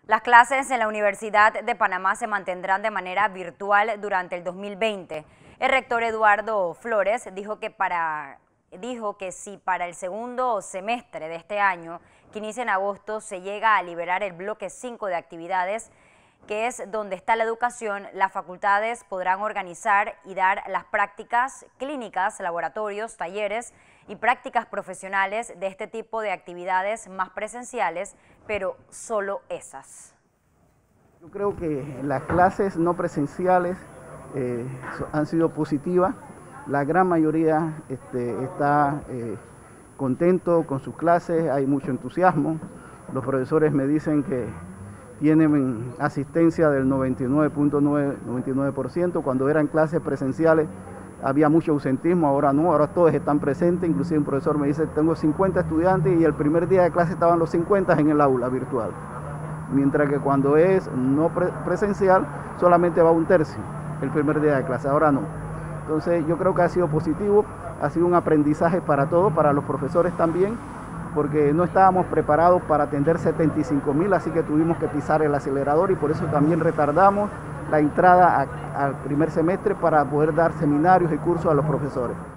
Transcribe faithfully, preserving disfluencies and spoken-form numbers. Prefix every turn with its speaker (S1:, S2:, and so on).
S1: Las clases en la Universidad de Panamá se mantendrán de manera virtual durante el dos mil veinte. El rector Eduardo Flores dijo que, para, dijo que si para el segundo semestre de este año, que inicia en agosto, se llega a liberar el bloque cinco de actividades, que es donde está la educación, las facultades podrán organizar y dar las prácticas clínicas, laboratorios, talleres y prácticas profesionales de este tipo de actividades más presenciales, pero solo esas.
S2: Yo creo que las clases no presenciales eh, han sido positivas. La gran mayoría este, está eh, contento con sus clases, hay mucho entusiasmo. Los profesores me dicen que tienen asistencia del noventa y nueve punto nueve por ciento. Cuando eran clases presenciales había mucho ausentismo, ahora no, ahora todos están presentes. Inclusive un profesor me dice, tengo cincuenta estudiantes y el primer día de clase estaban los cincuenta en el aula virtual. Mientras que cuando es no pre presencial solamente va un tercio el primer día de clase, ahora no. Entonces yo creo que ha sido positivo, ha sido un aprendizaje para todos, para los profesores también, porque no estábamos preparados para atender setenta y cinco mil, así que tuvimos que pisar el acelerador y por eso también retardamos la entrada a, al primer semestre para poder dar seminarios y cursos a los profesores.